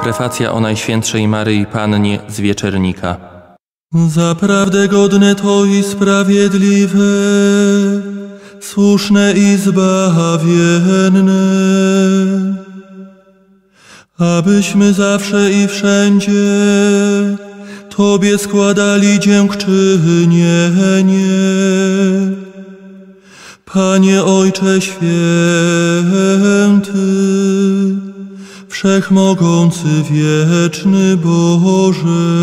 Prefacja o Najświętszej Maryi Pannie z Wieczernika. Zaprawdę godne to i sprawiedliwe, słuszne i zbawienne, abyśmy zawsze i wszędzie Tobie składali dziękczynienie. Panie Ojcze Święty, Wszechmogący, wieczny Boże,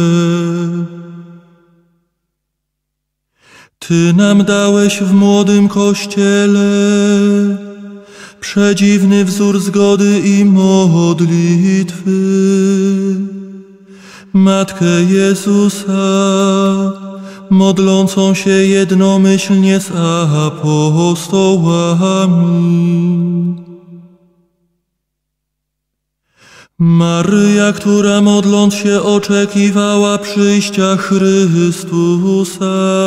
Ty nam dałeś w młodym Kościele przedziwny wzór zgody i modlitwy. Matkę Jezusa, modlącą się jednomyślnie z apostołami. Maryja, która modląc się oczekiwała przyjścia Chrystusa,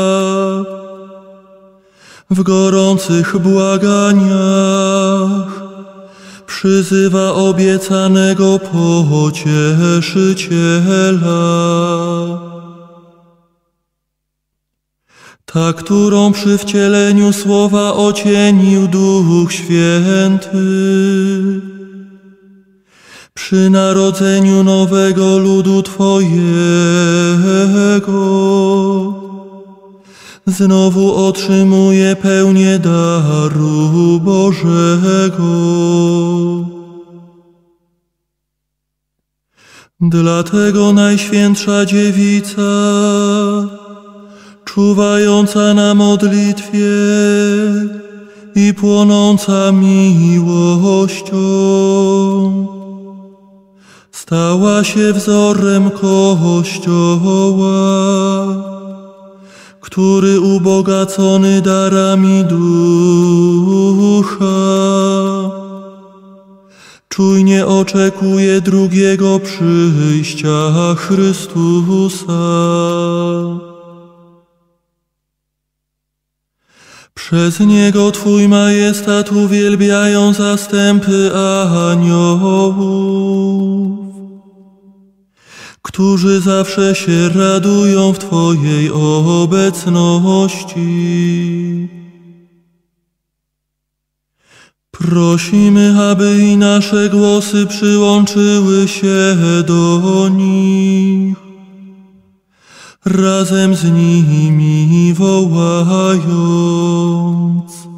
w gorących błaganiach przyzywa obiecanego Pocieszyciela. Ta, którą przy wcieleniu słowa ocienił Duch Święty, przy narodzeniu nowego ludu Twojego znowu otrzymuje pełnię daru Bożego. Dlatego Najświętsza Dziewica, czuwająca na modlitwie i płonąca miłością, stała się wzorem Kościoła, który ubogacony darami Ducha czujnie oczekuje drugiego przyjścia Chrystusa. Przez Niego Twój majestat uwielbiają zastępy aniołów, którzy zawsze się radują w Twojej obecności. Prosimy, aby i nasze głosy przyłączyły się do nich, razem z nimi wołając: